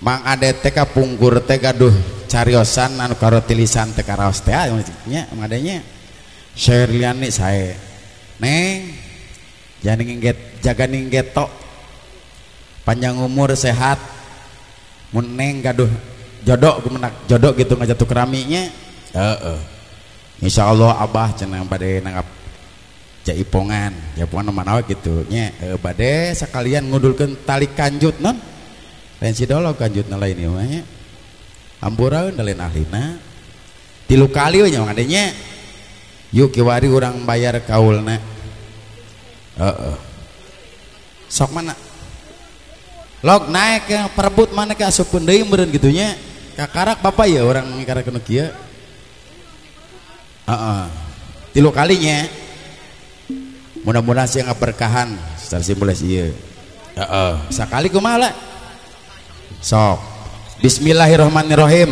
Mang ade teh ka pungkur teh gaduh cariosan anu karo tilisan teh karaos teh nya mang adenya Sherliani sae neng jangan ningget jaga ningget tok panjang umur sehat mun neng gaduh jodoh gemenak jodoh gitu ngajatuh keraminya insyaallah abah cenah bade nangap jaipongan jaipongan manawa gitu nya bade sekalian ngudulkeun tali kanjut non lain sidolog kanjutna lain ieu mah nya hampuraeun da lain ahlina 3 kali we nya ngadenya yuk kiwari urang bayar kaulna sok mana log naik ke perebut mana ke asupkeun deui meureun kitu nya kakarak bapak ya orang ngikarekeun kieu 3 kalinya mudah-mudahan sih ngaberkahan secara simbolis ieu sakali kumaha sok bismillahirrahmanirrahim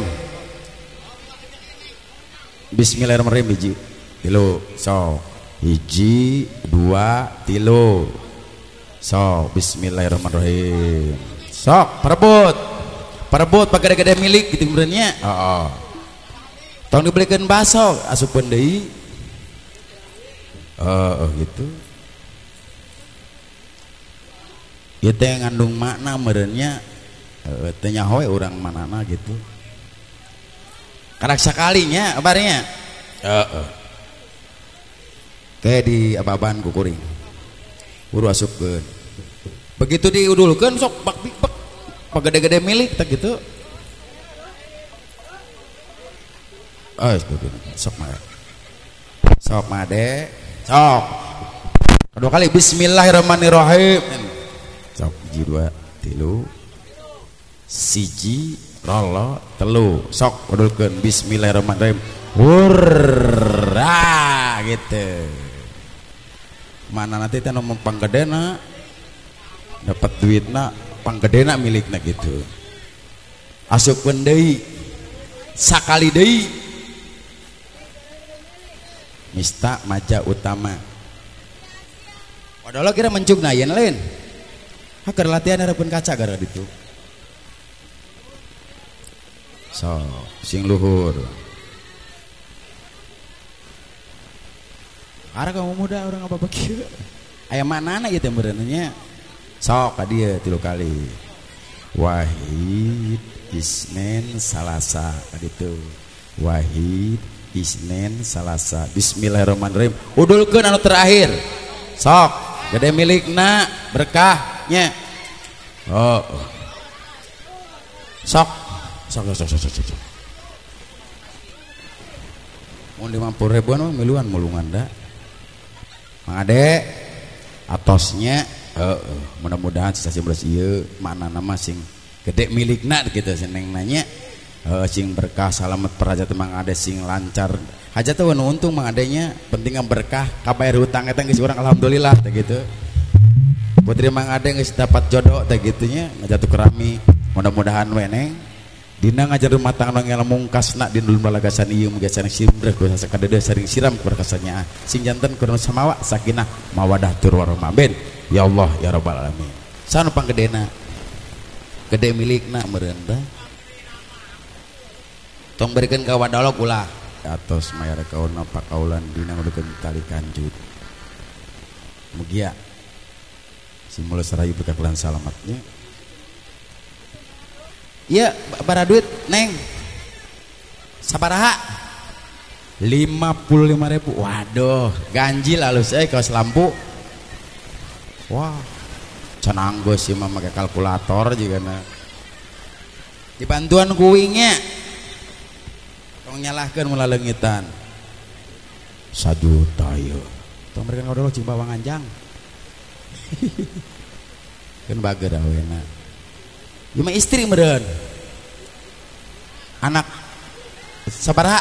bismillahirrahmanirrahim hiji tilu sok hiji 2 tilu sok bismillahirrahmanirrahim sok perebut pagede-gede milik gitu kemudiannya tong dibelikan baso asupkeun deui gitu ieu teh ngandung makna meureunnya teh nyaho we urang manana gitu karak sakalinya abarnya kayak di ababan kukuring uru asupkeun begitu diudulkeun sok bak pagede-gede milik tak gitu sok made sok kedua kali bismillahirrahmanirrahim sok 1 2 3 siji rolo telu sok udulkeun bismillahirrahmanirrahim hurra gitu mana nanti teh nu panggedena dapat duitna panggedena milikna gitu asupkeun deui sakali deui mista maja utama padahal kira mencugna yen lain keur latihan hareupeun kaca gara ditu so sing luhur ara kamu muda orang apa kieu aya manana ieu teh meureunnya sok ka dieu 3 kali wahid isnen salasa ka ditu wahid isnen salasa bismillahirrahmanirrahim udulkeun anu terakhir sok gede milikna berkahnya sok mau 50 ribuan mah miluan mulungan da Mang Ade atosnya mudah-mudahan sisa belas ieu mana nama sing gede milikna gitu seneng nanya sing berkah salamet perhajat Mang Ade sing lancar hajat teh untung Mang Adenya pentingnya berkah kabayar hutang eta geus urang alhamdulillah teh gitu putri Mang Ade geus dapat jodoh teh gitunya ngajatuh kerami mudah-mudahan we neng dina ngajar rumah tangga yang mungkasna di dulur balagasan ieu muga sareng simbreh kuasa sakadede saring siram berkasanya sing janten kurang samawa sakinah mawadah tur warahmah ben ya Allah ya rabbal alamin sanu panggedena gede milikna meureun teh tong berikeun ka wadalog ulah atos mayar kauna pakaulan dina ngeudekeun tali kanjut mugia simul sarayu bekakulan salamatnya iya bara duit neng sabaraha 55.000 waduh ganjil halus kaos lampu wah cenang geus sih mah make kalkulator juga na dibantuan kuingnya tong nyalahkeun mula leungitan 1 juta ieu tong mereka ngodol cing bawang anjang kan bager awena cuma istri meureun anak sabaraha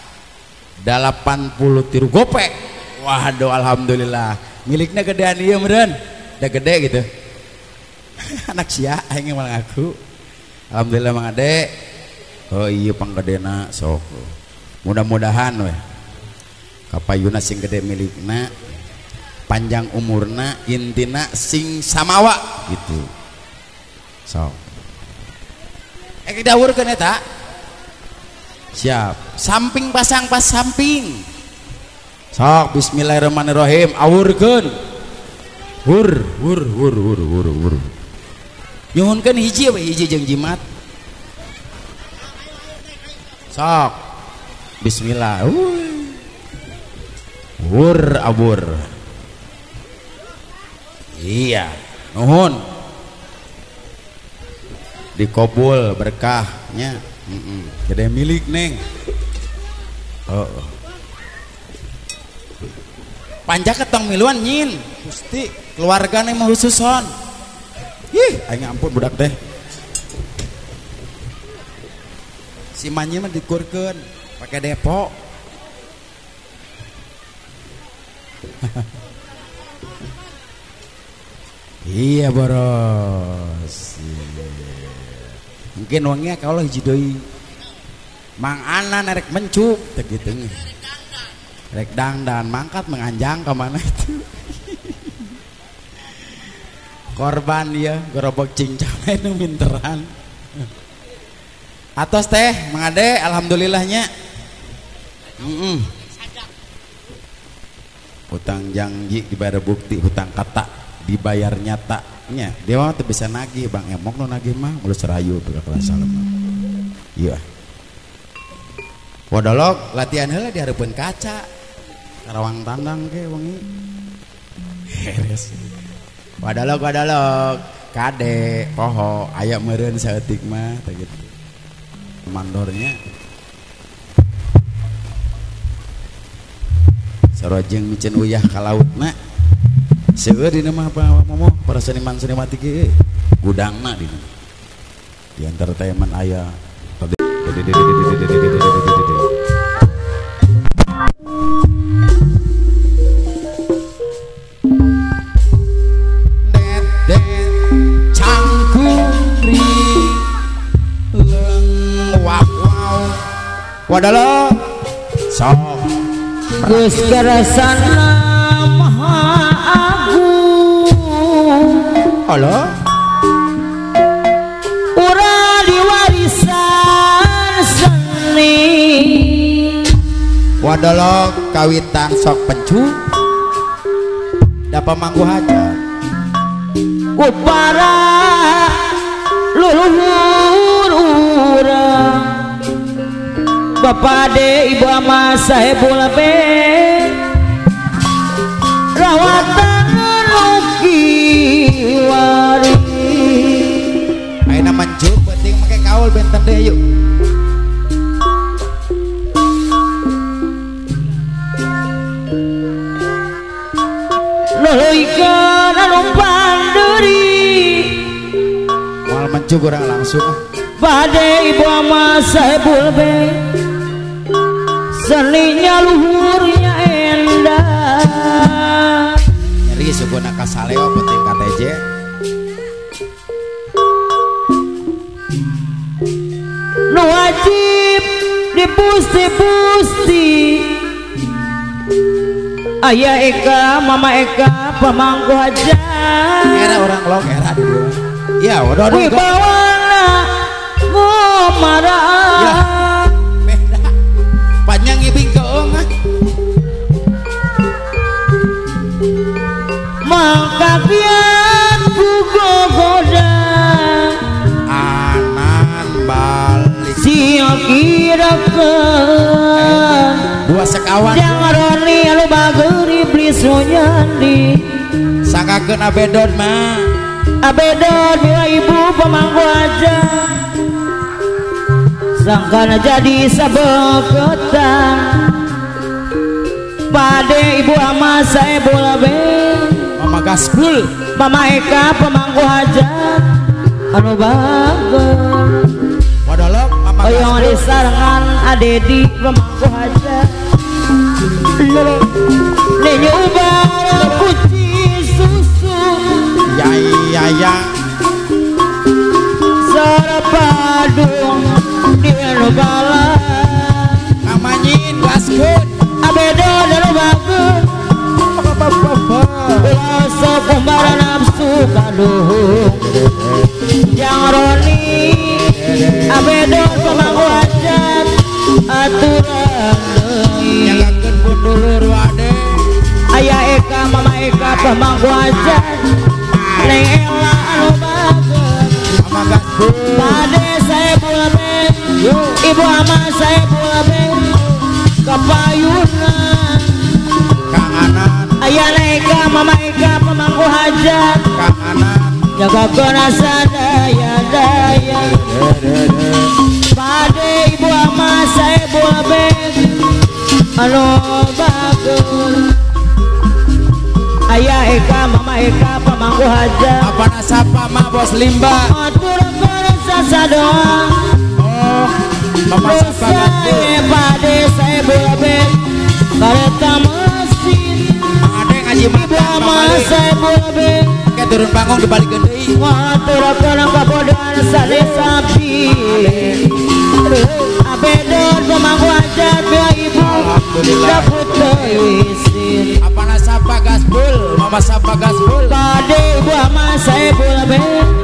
83 gopek waduh alhamdulillah miliknya gedean ieu meureun da gede gitu anak sia aing malah ngaku alhamdulillah Mang Ade oh iya panggedena sok mudah-mudahan we kapayuna sing gede milikna panjang umurna intina sing samawa gitu sok dawurkeun eta siap samping pasang pas samping sok bismillahirrahmanirrahim awurkeun wur nyuhunkeun hiji we hiji jeung jimat sok bismillah wur abur iya nuhun dikobul berkahnya gede milik neng panjak ketong miluan nyin Gusti keluarga neng mau khususon aing ampun budak teh si manyi mah dikurkeun pakai depo iya boros mungkin uangnya kalau hiji deui mang ana nerek mencuk teh kitu rek dangdan mangkat menganjang ke mana itu korban dia gerobak cincang itu minteran atas teh mangade alhamdulillahnya hutang janji dibayar bukti hutang kata dibayar nyatanya dia mah teu bisa nagih Bang Emok nu nagih mah mulus rayu ke kelas salem iya wadolog latihan heula di hareupeun kaca karawang tandang ke wengi beres wadolog kade poho aya meureun saeutik mah teh gitu mandornya sarojeng micen uyah ka lautna seueur dina mah apa momo para seniman-seniman teh gudangna dina di entertainment aya wadala sok geus karasana maha agung halo urang diwarisan seni wadala kawitan sok pencu da pamangku hajat ku para luluhur urang Bapak de Ibu Ama Saebul be rawatan nuki wari ayeuna manjuk penting make kaul benten deh yuk nuluykeun anu panderi moal manjuk urang langsung bade Ibu Ama Saebul be seninya luhurnya endah nyeri suguna kasaleo penting KTJ nu wajib dipusti-pusti ayah Eka Mama Eka pamangku aja era orang log era dulu ya waduh wibawana ngomarah ya. Panjang ibing keong maka kian ku gogoda anan balik sia kirakeun dua sekawan jangan roni lu bageur iblis nyandi sangkakeun abedon mah abedon bila ibu pamangku aja sangkana jadi sabeketan pade Ibu Ama Saebul be Mama Gaspul Mama Eka pamangku hajat anu bager wadolog Mama Gaspul oyong disarengan adedi pamangku hajat ne nyoba kuci susu ya sarpadung dielu bala amanyin gaskun abedo dalu bagus ulah kumbara nafsu kaduh yang roni abedon pemangku hajat aturan nyagakeun pun dulur wade ayah Eka mama Eka pemangku hajat neng Ella anu bagus mama gasbul pade saya bulabe ibu ama saya bulabe kepayunan Kang Anan ayah Eka mama Eka pemangku hajat Kang Anan jaga konasa daya pade ibu ama saya bulabe anu bagus ayah Eka mama Eka pemangku hajat apa nasapa mah bos limba atur konasa sadoa oh mama sapa gasbul pade saya bulabe kareta mesin Mang Ade ngaji ibu makan ama pamali saya bulabe ke turun panggung dibalikkeun deui ngaturakeun kabodohan sare sapi abedon pemangku hajat ya ibu alhamdulillah dapet teuisin apa nasapa gasbul mama sapa gasbul pade ibu ama saya bulabe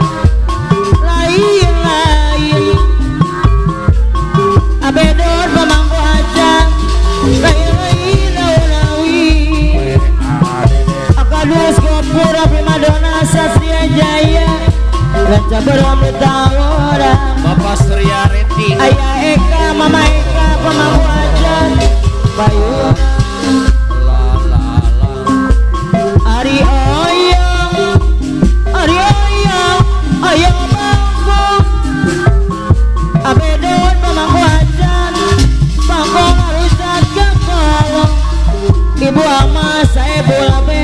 lain-lain abedon pemangku hajat lain-lain nawi akadus gopura primadona sasria jaya ranca berom ditawara Bapak Surya Reti ayah Eka mama Eka pemangku hajat bayu Ari oyong oyong bangku abedon pemangku hajat bangku ngarusak ke kolong ibu ama saya bulabe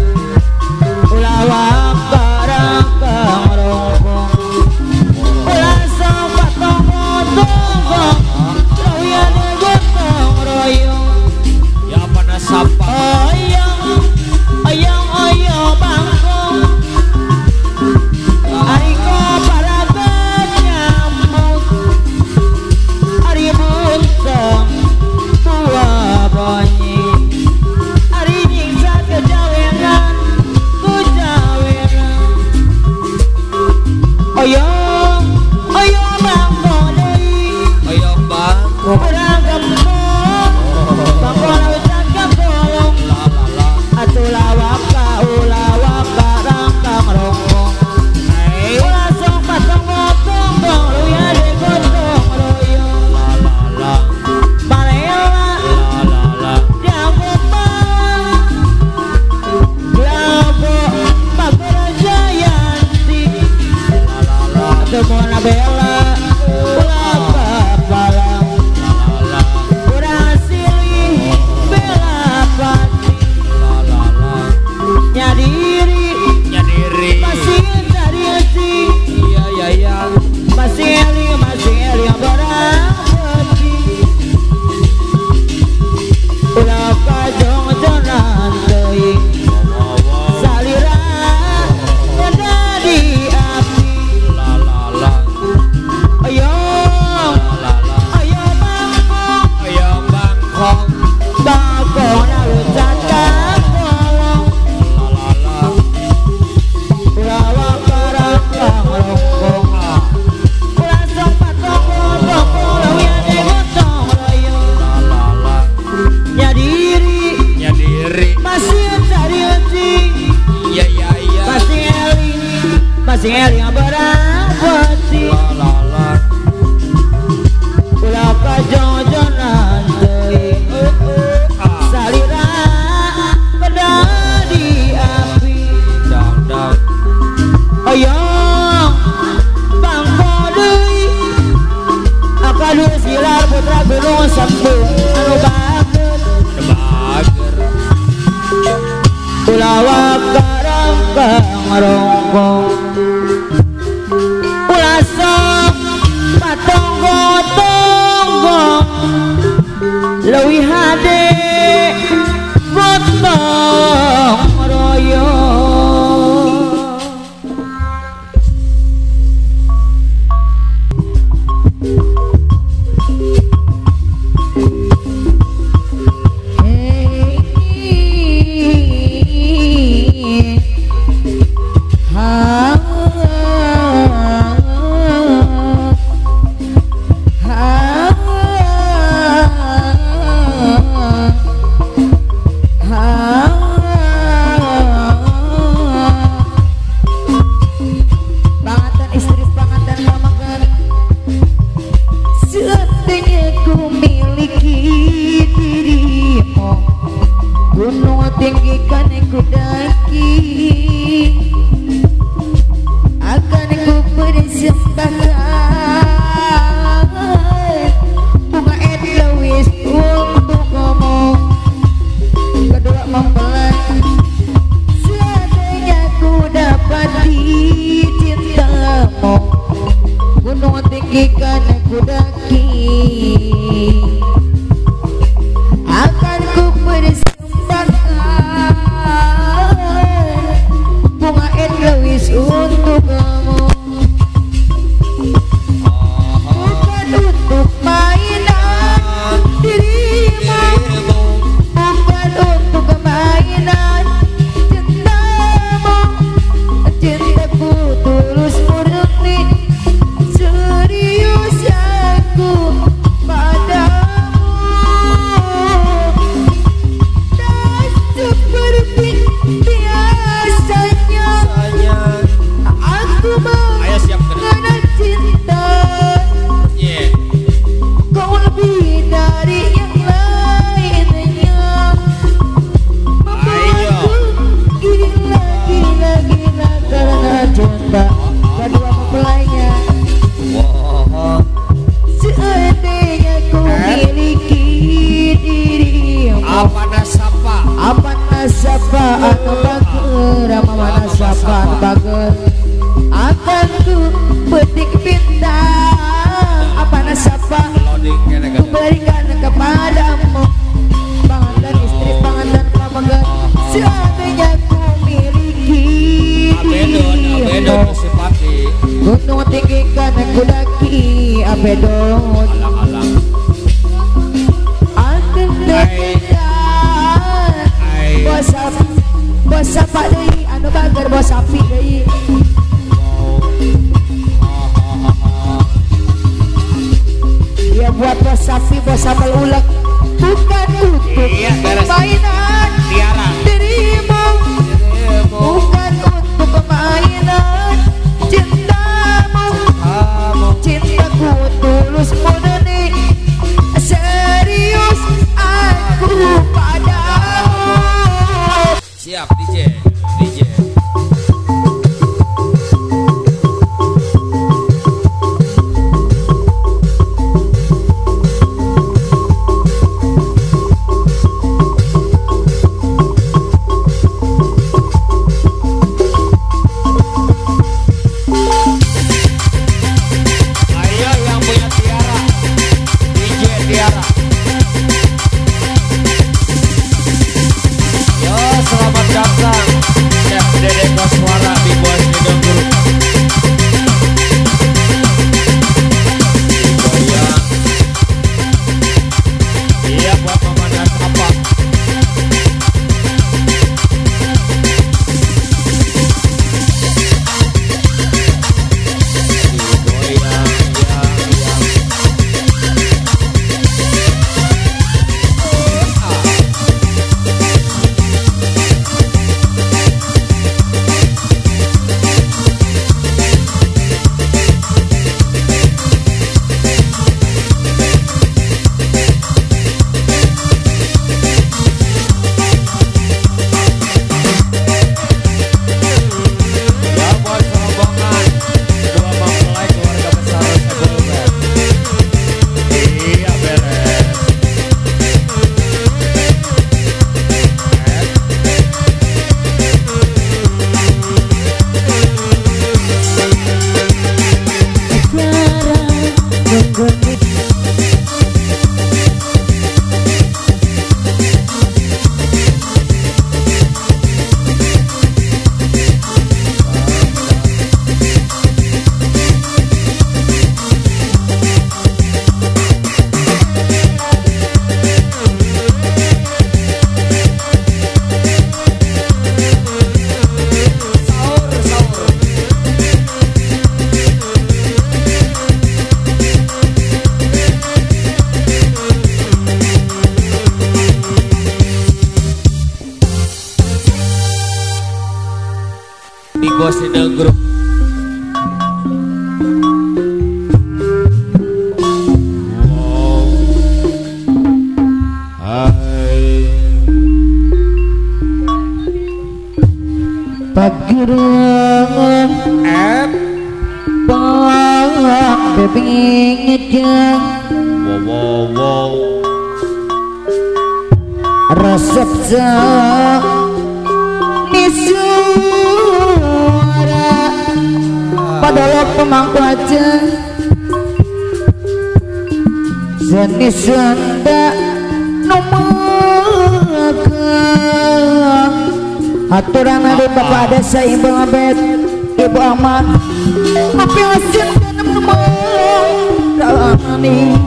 ulawak karangkang rongkong ulah sobat tonggo-tonggo rawian gotong royong ya apa nasapa oyong bangkong ari ko paragat nyambut ari buntang buah bonyi ari nyingsa kejawenan oyong bangkong deui oyong bangku urang gembong bangkong ucap ke kolong atulawaka ulawaka rangkang rongkong ulah sok patong-tonggo luya de gotong royong balela dianggo lago bagera jayanti temona bela ulah papalang urang silih bela pati nyadiri masih dari hati iya masih eli yang berabadi ulah kajong-jongan teuing salira jadi api oyong bangkong bangkong narucat ka kolong ulah karangkang rongkong ulah sok patong-tonggo lawian de gotong royong nyadiri masih dari hati iya masih eli yang berabadi ulah kajong-jongan teuing salira pedadi api oyong bangkong deui akadus silar putra gunung sembung anu bager ulawak karangkang rongkong ulah sok patonggo-tonggo leuwih hade gotong royong tinggikan ku daki, akan ku persembahkan bunga edelweiss untuk kamu. Kedua mempelai seadanya ku dapati cintamu, gunung tinggikan ku daki, akan ku persembahkan bunga edelweiss untuk kamu. Bukan untuk mainan dirimu, bukan untuk mainan cintamu. Cintaku tulus murni, serius aku padamu. Dan seperti biasanya aku mengenal cinta, kau lebih dari yang lainnya, membuatku gila karena cinta. Kedua mempelainya seandainya ku miliki dirimu, apa nasaba anu bager, mana nasaba anu bager, akan ku petik bintang. Apa nasaba ku berikan kepadamu, pangan dan istri, pangan dan pamagat. Seandainya ku miliki dirimu, gunung tinggikan ku daki, abedon akan dekat. Bos apa deui anu bager, bos sapi deui. Dia buat bos sapi, bos sambal ulek, bukan untuk mainan dirimu, bukan untuk mainan cintamu. Cintaku tulus murni, serius aku padamu. Siap DJ ayo yang punya tiara, DJ Tiara. Yo, selamat datang Chef Dede Koswara di Bos Hidung Group. Goyang. Iya buat memanas apa? Goyang, ya buat rombongan kedua mempelai keluarga besar Sebulben. Iya beres. Di Bos Hidung Group. Wow. Hai. pagerangan bang bebingnya wow resep suara padahal pemangku aja jenis senda numagang aturan ada bapak desa ibu abed ibu amat tapi asin tanam numagang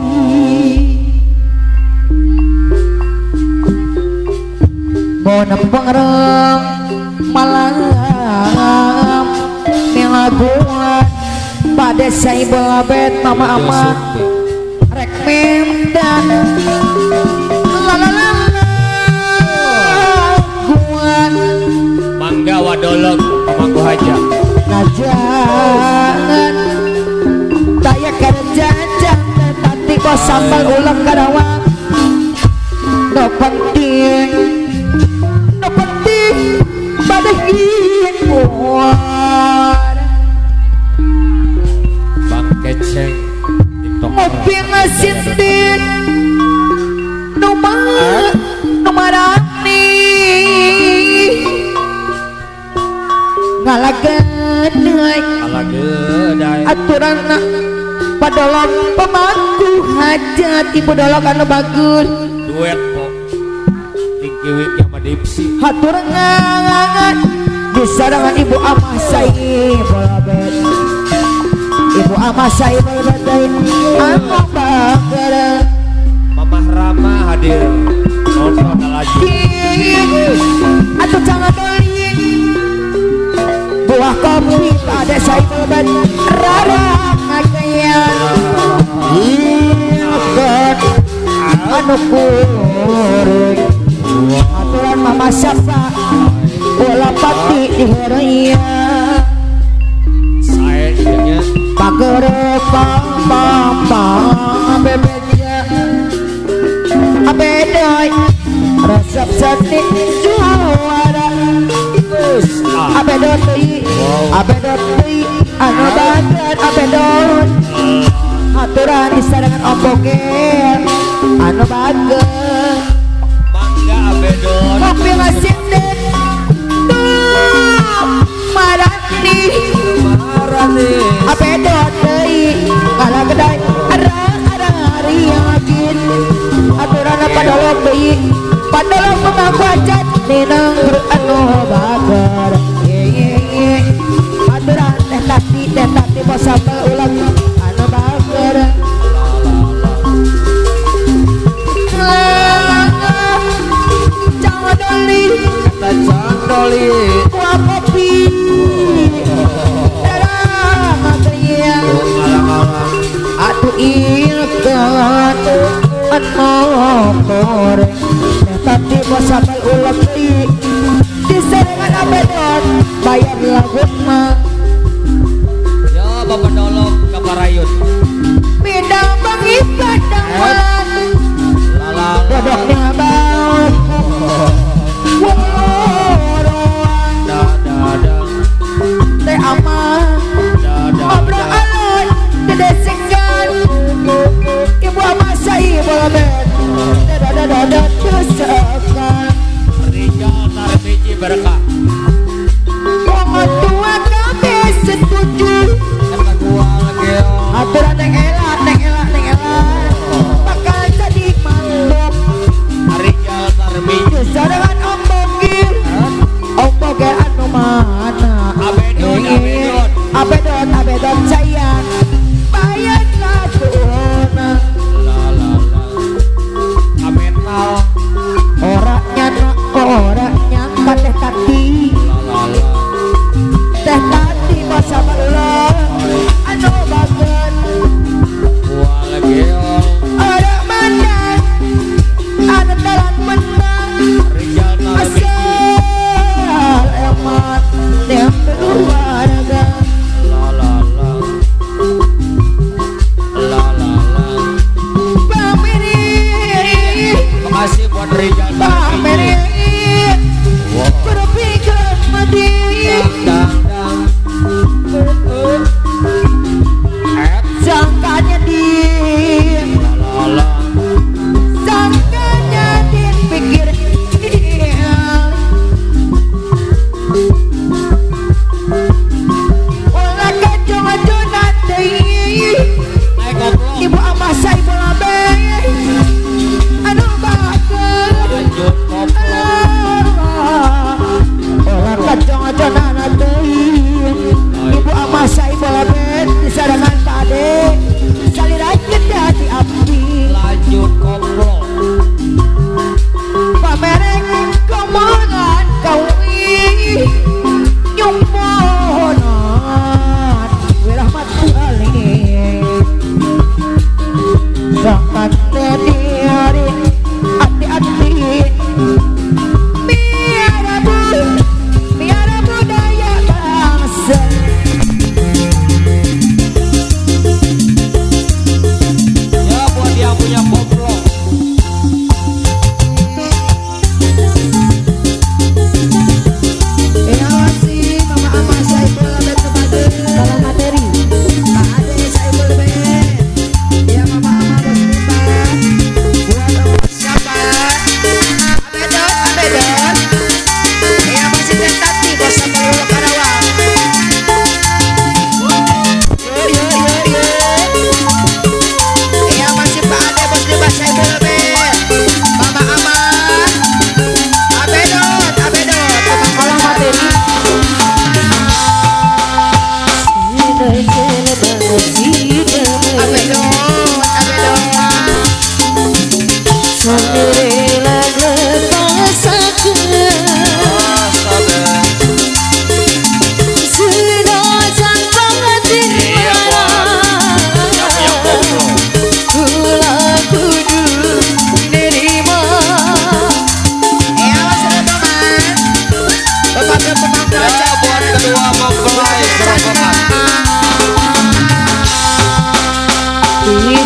mau pengerang malam milaguan Pak Desa Ibu Abed Mama Amat rek memdan laguan Mangga Wadolok Manggu Haja ngajangan daya kerjaan tadi kok sambal ulang karawang no penting badahin buat Bang Keceng TikTok ngopi ngasin din numarani ngalagadai aturan padolok pemangku hajat ibu dolok anu bagus duet kok Tingkiwik yang madipsi haturangan disarangan ibu amah saya bolabet ibu amah saya bolabet anu bagara Mamah Rama hadir nonton lagi atau jangan doli buah kopi pada saya bolabet rara ngagayan ikat anu kureng aturan mama siapa bola pati di heraya saya idenya pagere pam bebeja abedoy resep seni juara abedoti anu badan abedot aturan disarangan omboger anu bager Mangga Abedon kopi ngasin den marani abedot deui kalagedai arang hari yang agin aturan padolok deui padolok mengaku acat ninang anu bager ye aturan teh tati posapel ulang anu bager Candoli kuah kopi dalam material atuh ikan anokor tapi posapel ulang deui diserengan abedot bayar lagu mah ya Bapak Dolok Kaparayun bidang pengibadah godoknya bau teh aman obrol alon dedesekan ibu amasai bolabet dadadadada tusekan Rijal Tarbiji Berkah Wong tua kabeh setuju kata gua lagi aturan neng elak bakal jadi mantap Rijal Tarbiji sarangan ombogir anu mana abedot sayang bayar latuna Amental orangnya kadeh tati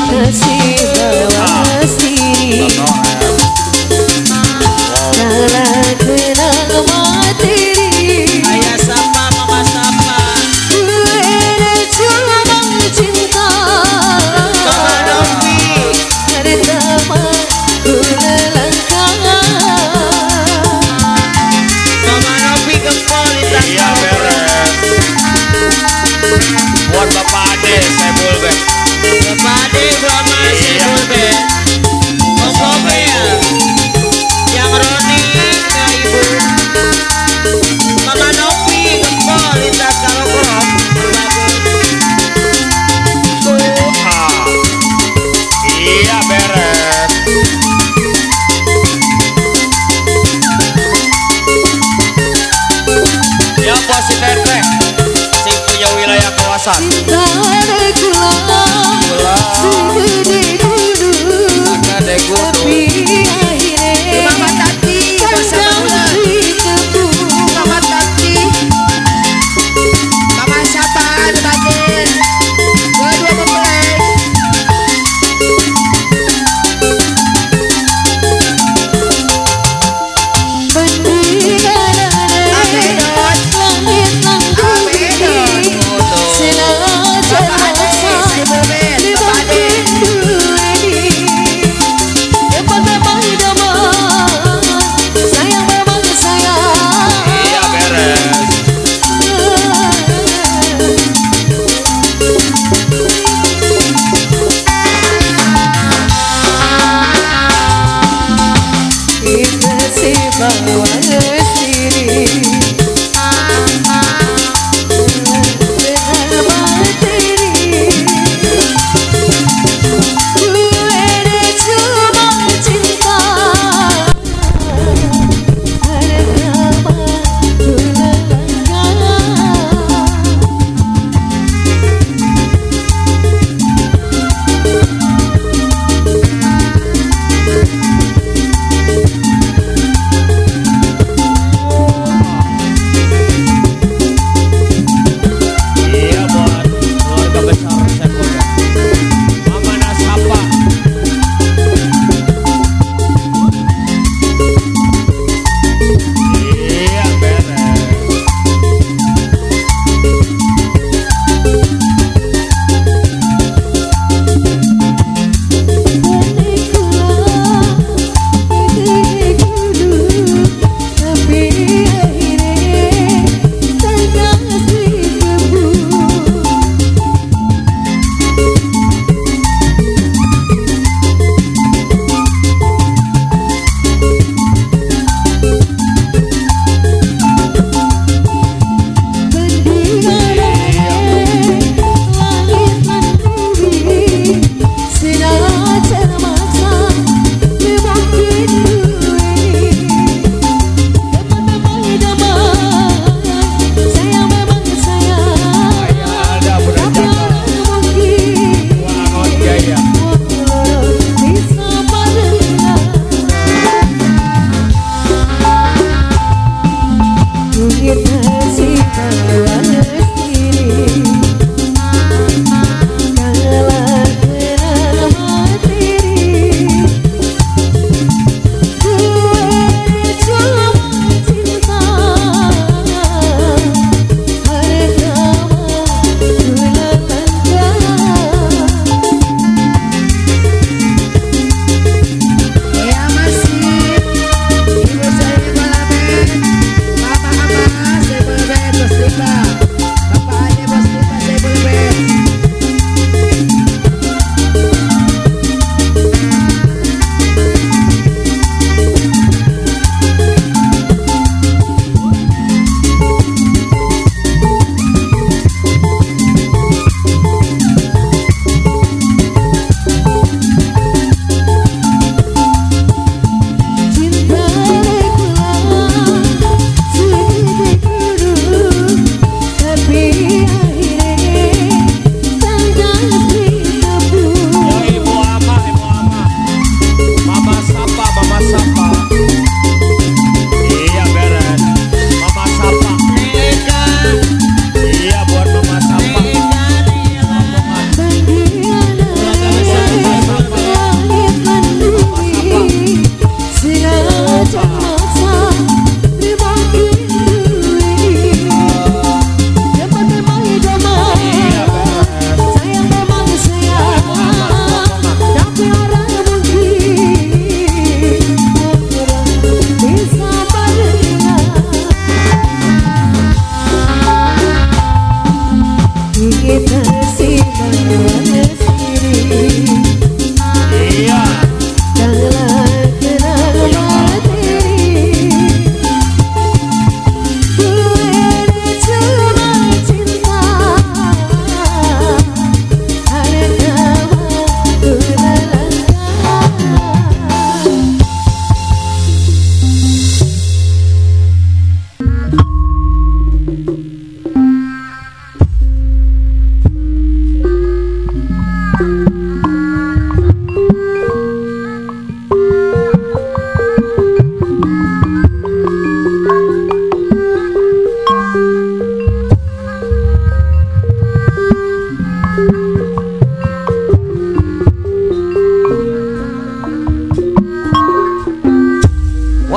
Kalah kenal mati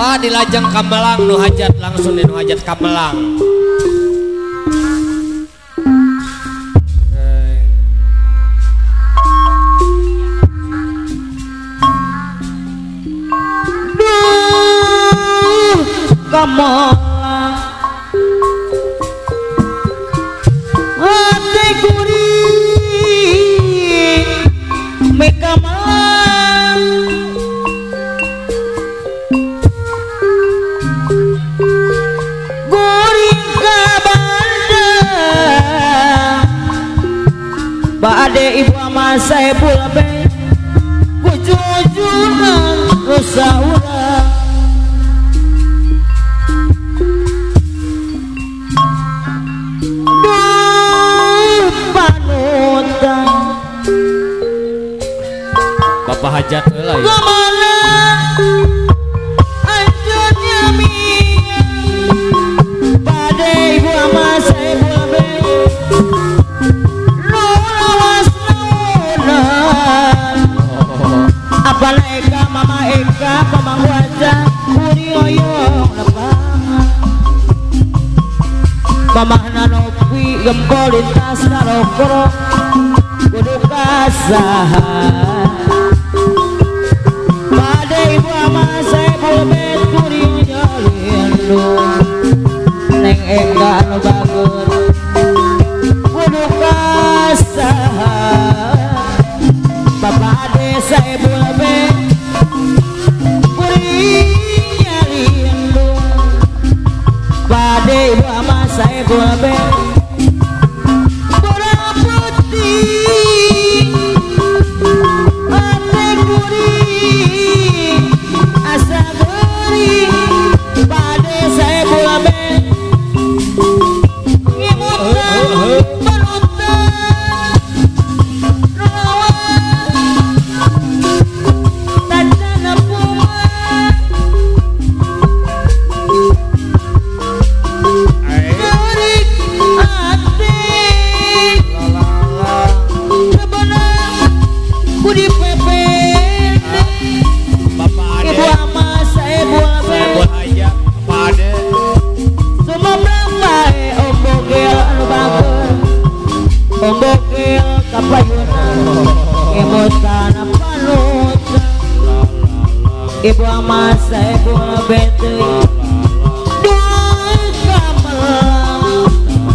Bapak di Lajeng Kamelang nu hajat langsung di nu hajat Kamelang. Kamelang hati kuring mekamelang kuring kabandang bade ibu ama saya pula be kujujuran rusa urang Bapak hajat heula ya. Kemana anjurnya mie pada ibu ama saya babe lu lawas naunan apa Eka mama Eka pamang wajah kuri oyong lepangan mamah nanopi gempol lintas narokro kudu kasahan ibu ama saya bulbet kuring jalin lu neng Eka nu bagus kudu kasahan bapak ade saya bulbet kuring jalin lu pade ibu ama saya bulbet kurang putih ate kuring asa beri pada saya bola ben ngimutan penutan rawan tacana puma gerik hati kebenar budi pepe ibu ama saya bola Saya aja pada semua berapa ombogel anu bagus ombogel kapayunan emotana panutan ibu ama saya bola beteuy duh Kamelang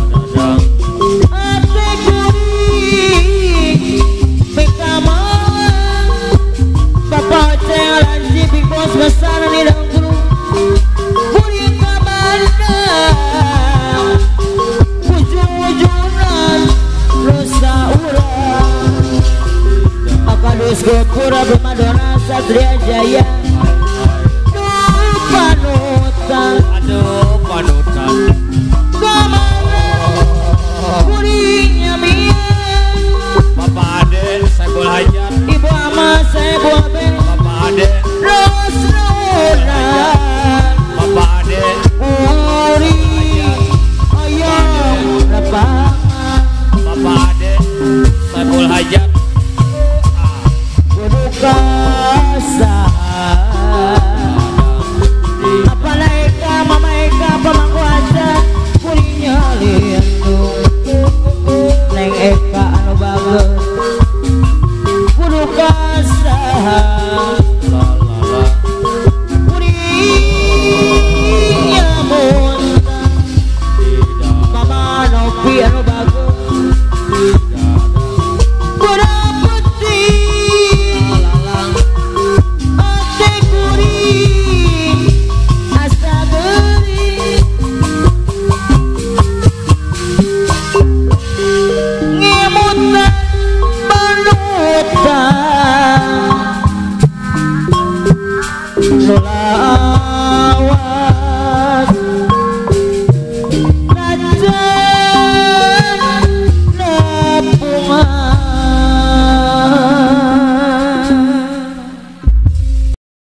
ate kuring mekamelang bapak celan Big Boss besar di dalam kuring kabandang ujung-ujungan rusa urang akadus gopura Primadona Satria Jaya duh panutan